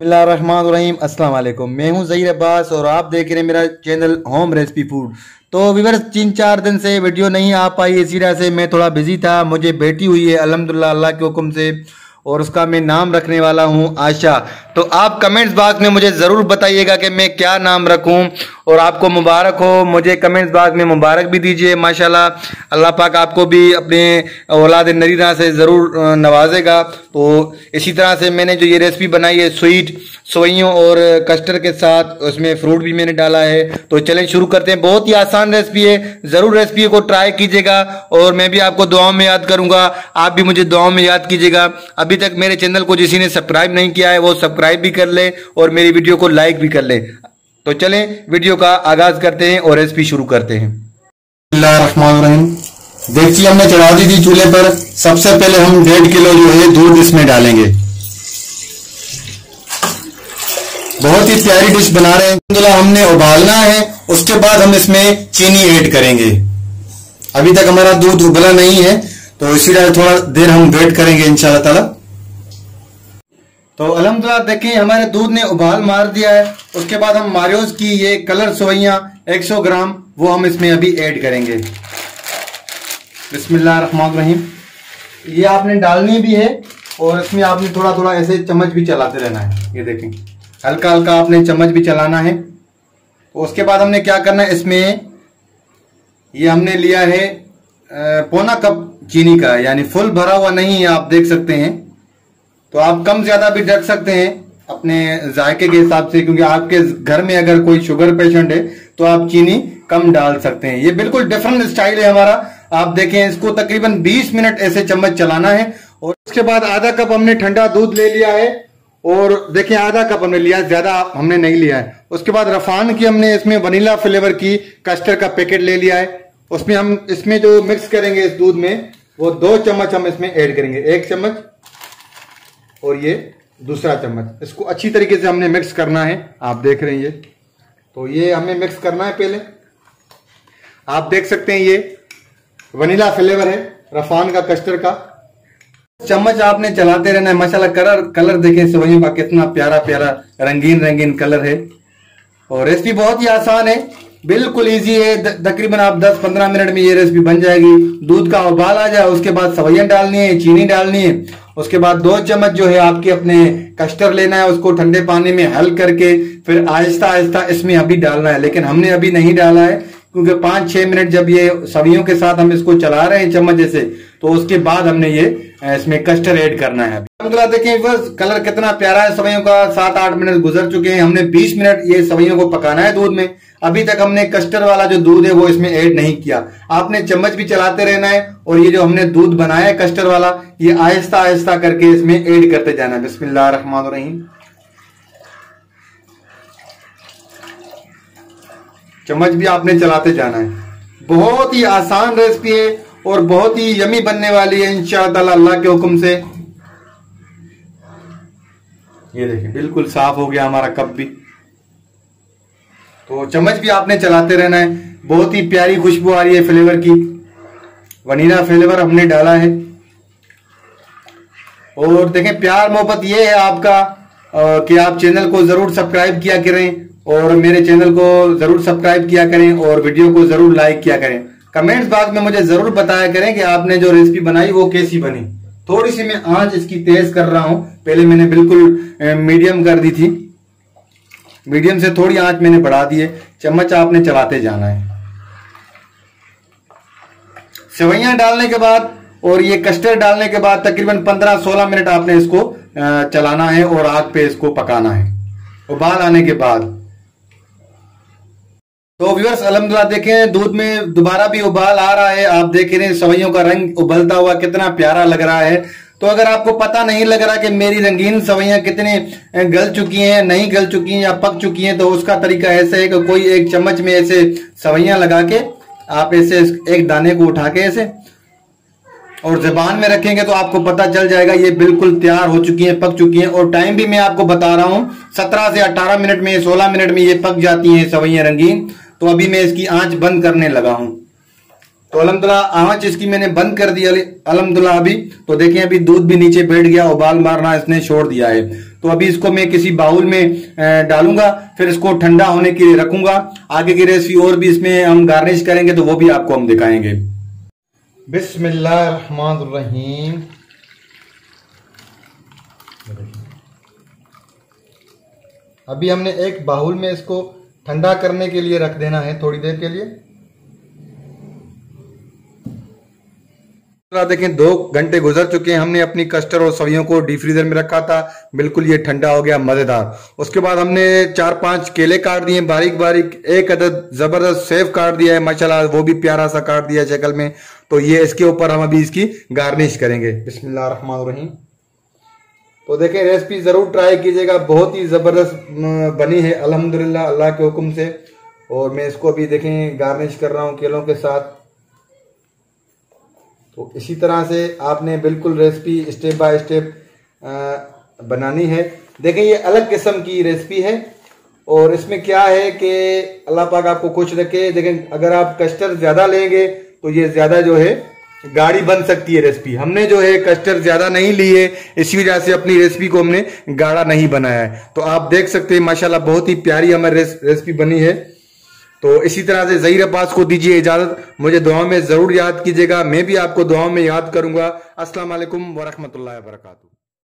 बिस्मिल्लाहिर्रहमानिर्रहीम। अस्सलाम वालेकुम। मैं हूं ज़हीर अब्बास और आप देख रहे हैं मेरा चैनल होम रेसिपी फूड। तो व्यूअर्स 3-4 दिन से वीडियो नहीं आ पाई, इसी वजह से मैं थोड़ा बिजी था। मुझे बेटी हुई है अल्हम्दुलिल्लाह अल्लाह के हुक्म से, और उसका मैं नाम रखने वाला हूं आयशा। तो आप कमेंट्स बॉक्स में मुझे ज़रूर बताइएगा कि मैं क्या नाम रखूं, और आपको मुबारक हो। मुझे कमेंट्स बॉक्स में मुबारक भी दीजिए। माशाल्लाह अल्लाह पाक आपको भी अपने औलाद नरीना से ज़रूर नवाजेगा। तो इसी तरह से मैंने जो ये रेसिपी बनाई है स्वीट सेवइयों और कस्टर्ड के साथ, उसमें फ्रूट भी मैंने डाला है। तो चलें शुरू करते हैं। बहुत ही आसान रेसिपी है, ज़रूर रेसिपी को ट्राई कीजिएगा, और मैं भी आपको दुआओं में याद करूंगा, आप भी मुझे दुआओं में याद कीजिएगा। अभी तक मेरे चैनल को किसी ने सब्सक्राइब नहीं किया है वो सब्सक्राइब भी कर ले, और मेरी वीडियो को लाइक भी कर ले। तो चलें वीडियो का आगाज करते हैं और रेसिपी शुरू करते हैं। बिस्मिल्लाहिर्रहमानिर्रहीम। देखिए हमने चढ़ा दी थी चूल्हे पर। सबसे पहले हम 1.5 किलो जो है दूध इसमें डालेंगे। बहुत ही प्यारी डिश बना रहे हैं। अल्हम्दुलिल्लाह हमने उबालना है, उसके बाद हम इसमें चीनी ऐड करेंगे। अभी तक हमारा दूध उबला नहीं है, तो इसीलिए थोड़ा देर हम वेट करेंगे इंशाल्लाह ताला। तो अल्हम्दुलिल्लाह देखिए हमारे दूध ने उबाल मार दिया है। उसके बाद हम मारियोज की ये कलर सेवइयां 100 ग्राम वो हम इसमें अभी ऐड करेंगे। बिस्मिल्लाहिर्रहमानिर्रहीम। ये आपने डालनी भी है, और इसमें आपने थोड़ा थोड़ा ऐसे चम्मच भी चलाते रहना है। ये देखें हल्का हल्का आपने चम्मच भी चलाना है। तो उसके बाद हमने क्या करना है, इसमें ये हमने लिया है पौना कप चीनी का, यानी फुल भरा हुआ नहीं है, आप देख सकते हैं। तो आप कम ज्यादा भी रख सकते हैं अपने जायके के हिसाब से, क्योंकि आपके घर में अगर कोई शुगर पेशेंट है तो आप चीनी कम डाल सकते हैं। ये बिल्कुल डिफरेंट स्टाइल है हमारा। आप देखें इसको तकरीबन 20 मिनट ऐसे चम्मच चलाना है। और उसके बाद आधा कप हमने ठंडा दूध ले लिया है, और देखिए आधा कप हमने लिया, ज्यादा हमने नहीं लिया है। उसके बाद रफान की हमने इसमें वनीला फ्लेवर की कस्टर्ड का पैकेट ले लिया है। उसमें हम इसमें जो मिक्स करेंगे इस दूध में, वो 2 चम्मच हम इसमें ऐड करेंगे। 1 चम्मच और ये दूसरा चम्मच। इसको अच्छी तरीके से हमने मिक्स करना है। आप देख रहे हैं ये, तो ये हमें मिक्स करना है पहले। आप देख सकते हैं ये वनीला फ्लेवर है रफान का कस्टर्ड का। चम्मच आपने चलाते रहना है। माशाल्लाह कलर देखें सेवइयों का कितना प्यारा प्यारा रंगीन रंगीन कलर है। और रेसिपी बहुत ही आसान है, बिल्कुल इजी है। तकरीबन आप 10-15 मिनट में ये रेसिपी बन जाएगी। दूध का उबाल आ जाए, उसके बाद सेवइयां डालनी है, चीनी डालनी है। उसके बाद 2 चम्मच जो है आपके अपने कस्टर्ड लेना है, उसको ठंडे पानी में हल करके फिर आहिस्ता आहिस्ता इसमें अभी डालना है। लेकिन हमने अभी नहीं डाला है, क्योंकि 5-6 मिनट जब ये सेवइयों के साथ हम इसको चला रहे हैं चम्मच से, तो उसके बाद हमने ये इसमें कस्टर्ड ऐड करना है। अल्हम्दुलिल्लाह देखें बस कलर कितना प्यारा है सेवइयों का। 7-8 मिनट गुजर चुके हैं। हमने 20 मिनट ये सेवइयों को पकाना है दूध में। अभी तक हमने कस्टर्ड वाला जो दूध है वो इसमें ऐड नहीं किया। आपने चम्मच भी चलाते रहना है, और ये जो हमने दूध बनाया है कस्टर्ड वाला, ये आहिस्ता आहिस्ता करके इसमें ऐड करते जाना है। बिस्मिल्लाहिर्रहमानिर्रहीम। चम्मच भी आपने चलाते जाना है। बहुत ही आसान रेसिपी है और बहुत ही यमी बनने वाली है इंशाअल्लाह अल्लाह के हुक्म से। ये देखिए बिल्कुल साफ हो गया हमारा कप भी। तो चम्मच भी आपने चलाते रहना है। बहुत ही प्यारी खुशबू आ रही है फ्लेवर की। वनीला फ्लेवर हमने डाला है। और देखें प्यार मोहब्बत ये है आपका कि आप चैनल को जरूर सब्सक्राइब किया करें, और मेरे चैनल को जरूर सब्सक्राइब किया करें, और वीडियो को जरूर लाइक किया करें। कमेंट्स बॉक्स में मुझे जरूर बताया करें कि आपने जो रेसिपी बनाई वो कैसी बनी। थोड़ी सी मैं आंच इसकी तेज कर रहा हूं, पहले मैंने बिल्कुल मीडियम कर दी थी, मीडियम से थोड़ी आंच मैंने बढ़ा दी है। चम्मच आपने चलाते जाना है। सेवइयां डालने के बाद और ये कस्टर्ड डालने के बाद तकरीबन 15-16 मिनट आपने इसको चलाना है, और आग पे इसको पकाना है उबाल आने के बाद। तो व्यूअर्स अल्हम्दुलिल्लाह देखें दूध में दोबारा भी उबाल आ रहा है। आप देख रहे हैं सेवइयों का रंग उबलता हुआ कितना प्यारा लग रहा है। तो अगर आपको पता नहीं लग रहा कि मेरी रंगीन सेवइयां कितनी गल चुकी हैं, नहीं गल चुकी हैं या पक चुकी हैं, तो उसका तरीका ऐसे है कि कोई एक चम्मच में ऐसे सेवइयां लगा के आप ऐसे एक दाने को उठा के ऐसे और ज़बान में रखेंगे तो आपको पता चल जाएगा ये बिल्कुल तैयार हो चुकी हैं, पक चुकी हैं। और टाइम भी मैं आपको बता रहा हूं 17 से 18 मिनट में, 16 मिनट में ये पक जाती हैं सेवइयां रंगीन। तो अभी मैं इसकी आंच बंद करने लगा हूं। तो अल्हम्दुलिल्लाह आंच इसकी मैंने बंद कर दी अल्हम्दुलिल्लाह। अभी तो देखें अभी दूध भी नीचे बैठ गया, उबाल मारना इसने छोड़ दिया है। तो अभी इसको मैं किसी बाउल में डालूंगा, फिर इसको ठंडा होने के लिए रखूंगा। आगे की रेसिपी और भी इसमें हम गार्निश करेंगे तो वो भी आपको हम दिखाएंगे। बिस्मिल्लाहिर्रहमानिर्रहीम। अभी हमने एक बाउल में इसको ठंडा करने के लिए रख देना है थोड़ी देर के लिए। देखें 2 घंटे गुजर चुके हैं। हमने अपनी कस्टर्ड और सवियों को डीप फ्रीजर में रखा था, बिल्कुल ये ठंडा हो गया, मजेदार। उसके बाद हमने 4-5 केले काट दिए बारीक बारीक, एक अदद जबरदस्त सेव काट दिया है माशाल्लाह, वो भी प्यारा सा काट दिया शक्ल में। तो ये इसके ऊपर हम अभी इसकी गार्निश करेंगे। बिस्मिल्लाहिर्रहमानिर्रहीम। तो देखें रेसिपी जरूर ट्राई कीजिएगा, बहुत ही जबरदस्त बनी है अल्हम्दुलिल्लाह अल्लाह के हुक्म से। और मैं इसको अभी देखें गार्निश कर रहा हूं केलों के साथ। तो इसी तरह से आपने बिल्कुल रेसिपी स्टेप बाय स्टेप बनानी है। देखें ये अलग किस्म की रेसिपी है और इसमें क्या है कि अल्लाह पाक आपको खुश रखे। देखें अगर आप कस्टर्ड ज्यादा लेंगे तो ये ज्यादा जो है गाढ़ी बन सकती है रेसिपी। हमने जो है कस्टर्ड ज्यादा नहीं ली है, इसी वजह से अपनी रेसिपी को हमने गाढ़ा नहीं बनाया है। तो आप देख सकते हैं माशाल्लाह बहुत ही प्यारी हमारी रेसिपी बनी है। तो इसी तरह से ज़हीर अब्बास को दीजिए इजाजत, मुझे दुआ में जरूर याद कीजिएगा, मैं भी आपको दुआ में याद करूंगा। अस्सलाम वालेकुम व रहमतुल्लाहि व बरकातुहू।